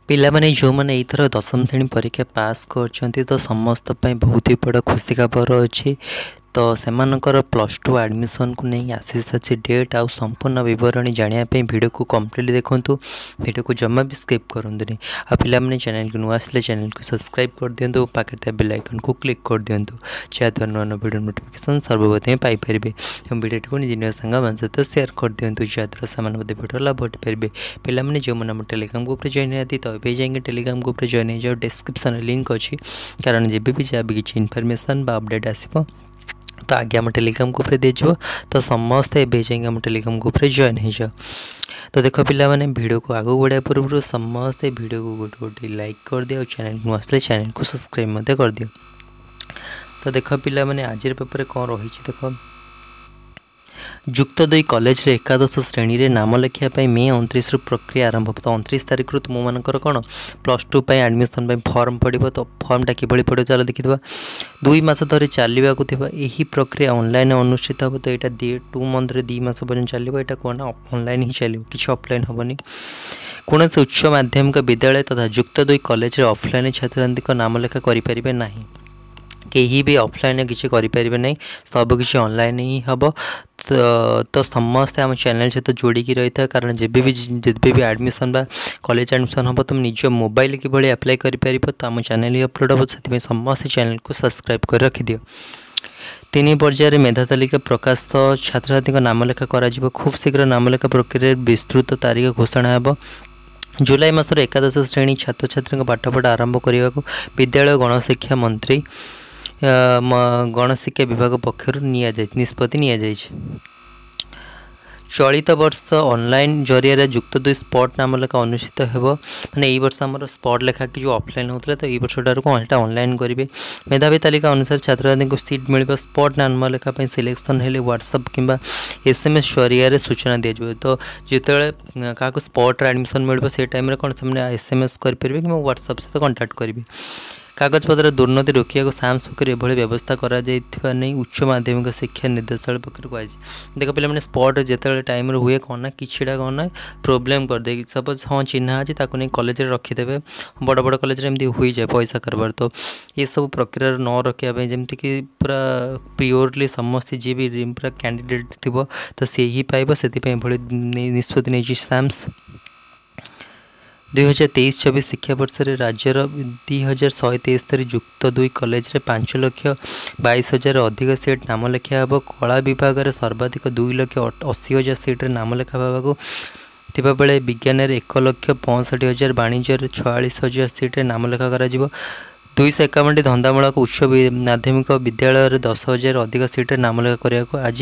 ପିଲାମାନେ ଯେଉଁମାନେ ଏଇଥର ଦଶମ ଶ୍ରେଣୀ ପରୀକ୍ଷା ପାସ୍ କରିଛନ୍ତି ତ ସମସ୍ତ ପାଇଁ ବହୁତ ହି ବଡ଼ ଖୁସି ଖବର ଅଛି। ତ ସେମାନଙ୍କର +2 ଆଡ଼ମିସନ୍କୁ ନେଇ ଆସିସାରିଛି ଡେଟ୍ ଆଉ ସମ୍ପୂର୍ଣ୍ଣ ବିବରଣୀ ଜାଣିବା ପାଇଁ ଭିଡ଼ିଓକୁ କମ୍ପ୍ଲିଟ୍ ଦେଖନ୍ତୁ। ଭିଡ଼ିଓକୁ ଜମା ବି ସ୍କିପ୍ କରନ୍ତୁନି। ଆଉ ପିଲାମାନେ ଚ୍ୟାନେଲକୁ ନୂଆ ଆସିଲେ ଚ୍ୟାନେଲକୁ ସବସ୍କ୍ରାଇବ୍ କରିଦିଅନ୍ତୁ, ପାଖରେ ଥିବା ବେଲ୍ ଆଇକନ୍କୁ କ୍ଲିକ୍ କରିଦିଅନ୍ତୁ, ଯାହାଦ୍ୱାରା ନୂଆ ନୂଆ ଭିଡ଼ିଓ ନୋଟିଫିକେସନ୍ ସର୍ବପ୍ରଥମେ ପାଇପାରିବେ। ଏବଂ ଭିଡ଼ିଓଟିକୁ ନିଜ ନିଜ ସାଙ୍ଗମାନଙ୍କ ସହିତ ସେୟାର କରିଦିଅନ୍ତୁ, ଯାହାଦ୍ୱାରା ସେମାନେ ମଧ୍ୟ ଭିଡ଼ିଓ ଲାଭ ଉଠିପାରିବେ। ପିଲାମାନେ ଯେଉଁମାନେ ଆମ ଟେଲିଗ୍ରାମ ଗ୍ରୁପ୍ରେ ଜଏନ୍ ହେଇନାହାନ୍ତି ତ ଏବେ ଯାଇକି ଟେଲିଗ୍ରାମ ଗ୍ରୁପ୍ରେ ଜଏନ୍ ହେଇଯାଅ, ଡେସ୍କ୍ରିପ୍ସନ୍ରେ ଲିଙ୍କ୍ ଅଛି। କାରଣ ଯେବେ ବି ଯାହା ବି କିଛି ଇନଫର୍ମେସନ୍ ବା ଅପଡ଼େଟ୍ ଆସିବ ତ ଆगे आम टेलीग्राम ग्रुप रे दिज्व। तो समस्ते ए आम टेलीग्राम ग्रुप रे जॉइन हो जाओ। तो देख पे वीडियो को आगे बढ़ाया पूर्व समस्ते वीडियो को गोटे गोटे लाइक कर दियो, चैनल को आसले चैनल को सब्सक्राइब कर दियो। तो देख पे आज पेपर कौन रही देख जुक्त 2 कॉलेज रे एकादश श्रेणी रे नाम लेखापी मे 29 प्रक्रिया आरंभ। तो 29 तारीख रु तुम मानकर कौन +2 एडमिशन फॉर्म पड़ो। तो फॉर्मटा किभली पड़ो चलो देखा 2 मास धरी चलने को यही प्रक्रिया ऑनलाइन अनुष्ठित हे। तो यहाँ 2 मंथ 2 मास पर्यटन चलो। यहाँ कौन ऑनलाइन ही चलो, किसी ऑफलाइन हेनी। कौन से उच्च माध्यमिक विद्यालय तथा जुक्त 2 कॉलेज रे ऑफलाइन छात्र छात्री नाम लेखा करें ना, कहीं भी ऑफलाइन किसी करें ना, सब किसी ऑनलाइन ही हम। तो समस्ते आम चैनल सहित जोड़िकी रही था, कारण जब भी एडमिशन बा कॉलेज एडमिशन हम तुम निज मोबाइल किभली अप्लाई करें तो आम चैनल ही अपलोड हम। से समस्ते चैनल को सब्सक्राइब कर रखिदि। 3 पर्यायर मेधा तालिका प्रकाश छात्र छात्री नाम लेखा करा खूब शीघ्र नाम लेखा प्रक्रिया विस्तृत तारीख घोषणा हे। जुलाई मासर एकादश श्रेणी छात्र छात्री पाठपढ़ा आरंभ करने को विद्यालय गणशिक्षा मंत्री गणशिक्षा विभाग पक्षर निष्पत्ति नि। चलित वर्ष ऑनलाइन जरिया जुक्त 2 स्पॉट नाम लेखा अनुष्ठित हो। माने यही वर्ष आम स्पॉट लेखा कि जो ऑफलाइन होता है तो यही वर्ष कौन है ऑनलाइन करेंगे। मेधावी तालिका अनुसार छात्र छात्री को सीट मिल स्पॉट नाम लेखापी सिलेक्शन हेले व्हाट्सएप किंबा SMS जरिया सूचना दिज्व। तो जिते क्या स्पॉट एडमिशन मिल से टाइम कौन से SMS करेंगे कि व्हाट्सएप सहित कंटाक्ट करेंगे। कागजपत्र दुर्नीति रोकने साम्स पक्ष एभली व्यवस्था करा उच्च माध्यमिक शिक्षा निर्देशालय पक्ष कहुई। देख पे स्पॉट जो टाइम हुए कौन ना किछिटा कौन ना प्रोब्लेम करदे। सपोज हाँ चिन्हा अच्छी नहीं कॉलेज रखीदे, बड़ बड़ कॉलेज एमती हो जाए पैसा कारबार। तो ये सब प्रक्रिया न रखापी जमती कि पूरा प्योरली समस्ते जी भी पूरा कैंडिडेट थी तो सी ही पाइब, से निष्पत्ति नहीं साम्स। 2023-24 शिक्षावर्ष में राज्यर 2173 जुक्त 2 कॉलेज रे 5,22,000 अधिक सीट नाम लेखा हे। कला विभाग में सर्वाधिक 2,80,000 सीट रे नाम लेखा होगा बेले विज्ञान 1,65,000, वाणिज्य 46,000 सीट रे नाम लेखा करा 251 धंदामूलक उच्च माध्यमिक विद्यालय 10,000 अधिक सीट रे नाम लेखा करने को आज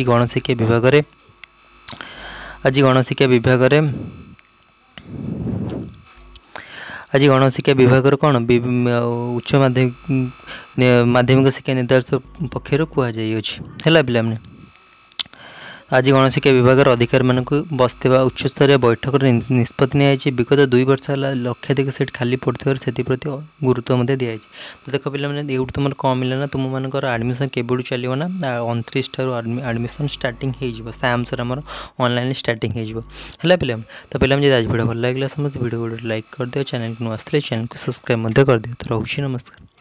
गणशिक्षा विभाग कौन उच्च माध्यमिक शिक्षा निर्देशालय पक्षर कहुई है। आज गणशिक्षा विभाग अधिकारी मानक बसवा उच्च स्तरीय बैठक निष्पत्ति नि। विगत 2 वर्ष है लक्षाधिक सीट खाली पड़े से प्रति गुरुत्व दिखाई। तो देख पे ये तुम कौन मिले ना तुम मानकर एडमिशन केबू चलो ना 29 एडमिशन स्टार्टिंग हो साम्स आमर ऑनलाइन स्टार्टिंग हो पे। तो पे आज वीडियो भल लगे समस्त वीडियो लाइक कर दियो, चैनल को आसते चैनल को सब्सक्राइब कर दियो। तो रोचे नमस्कार।